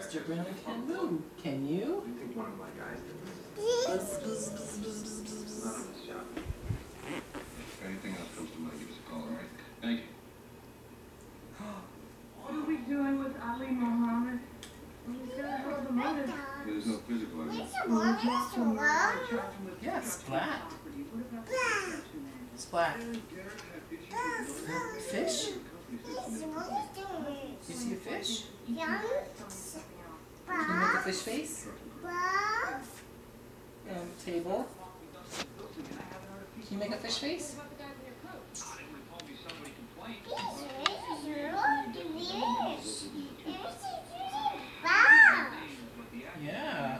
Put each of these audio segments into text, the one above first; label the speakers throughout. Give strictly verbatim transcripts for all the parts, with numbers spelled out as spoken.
Speaker 1: Mister Brown can move. Can you?
Speaker 2: I think one of my guys did
Speaker 1: Buzz, buzz, buzz, buzz, buzz, buzz,
Speaker 2: this. Not
Speaker 1: buzz.
Speaker 2: on this job.
Speaker 3: If anything else comes to mind, give us a call, all right? Thank you.
Speaker 4: What are we doing with Ali Mohammed? He's got to hold the motive.
Speaker 3: There's no physical evidence.
Speaker 4: Well, we talked to him earlier, charged him with
Speaker 1: Yeah,
Speaker 4: destruction
Speaker 1: splat.
Speaker 4: of property. What about the destruction man?
Speaker 1: Splat. Fish? You see a fish? Can you make a fish face? Um, table. Can you make a fish face? Yeah.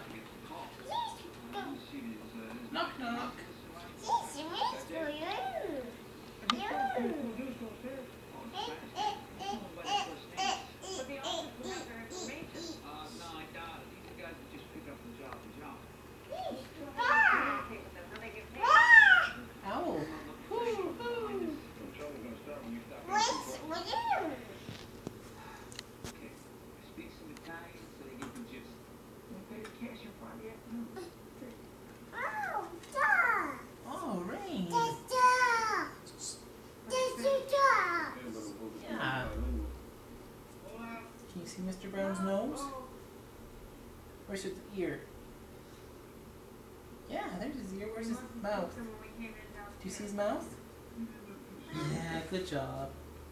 Speaker 1: Knock knock. Owl. Oh, rain. Yeah. Can you see Mister Brown's nose? Where's his ear? Yeah, there's his ear. Where's his mouth? Do you see his mouth? Yeah, good job.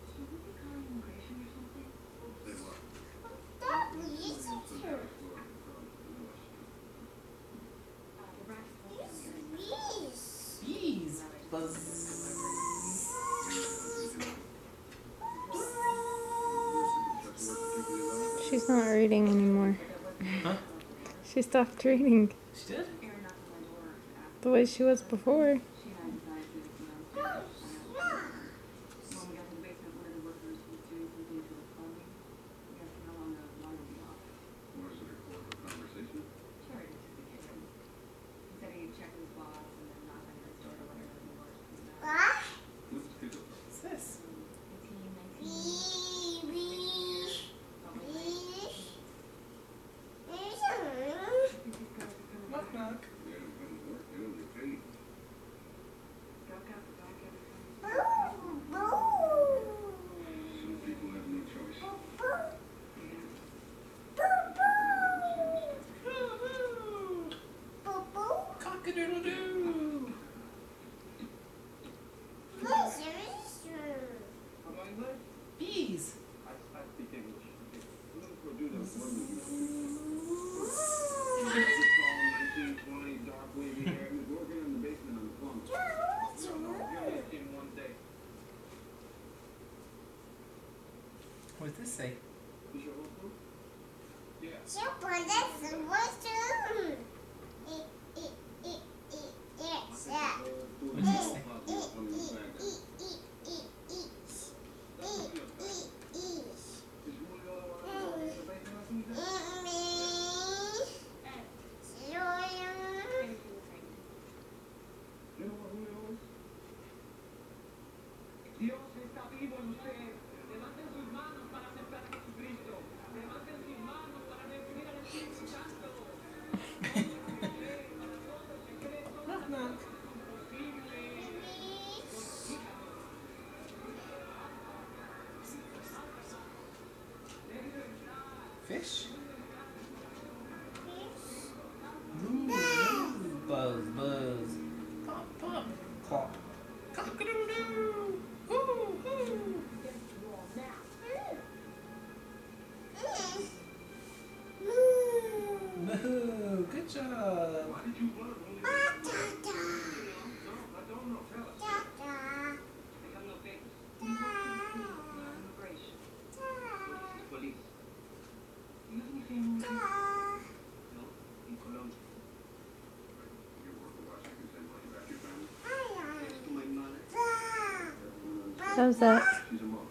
Speaker 1: Bees. Buzz.
Speaker 5: She's not reading anymore.
Speaker 1: Huh?
Speaker 5: She stopped reading
Speaker 1: She did?
Speaker 5: the way she was before.
Speaker 3: Was it a recorded conversation? What's the schedule?
Speaker 1: What's this? Knock knock.
Speaker 3: They don't come to work, they don't get paid. Some people have no choice.
Speaker 1: Cock-a-doodle-doo. Bees.
Speaker 3: I speak English. nineteen twenty, dark wavy hair. He was working in the basement on the plumb. In one day.
Speaker 1: What does this say?
Speaker 3: Is your whole crew? Yeah.
Speaker 1: What does this say?
Speaker 3: You know what Julio is?
Speaker 6: Dios está vivo en ustedes. Levanten sus manos para aceptar a Jesucristo. Levanten sus manos para recibir al Espíritu Santo.
Speaker 1: Knock knock. Fish? Ooh, buzz, buzz. Pop, pop, clop. Cock-a-doodle-doo. Ooh, ooh. Moo, good job.
Speaker 3: Why did you run, Julio? No, I don't know. Tell us.
Speaker 4: Déjalo ver. Immigration. Police. You have any family? No, in Colombia.
Speaker 3: You work for Washington, send money back to your family?
Speaker 4: Yes, to my mother.
Speaker 5: How's that?
Speaker 3: She's a mom.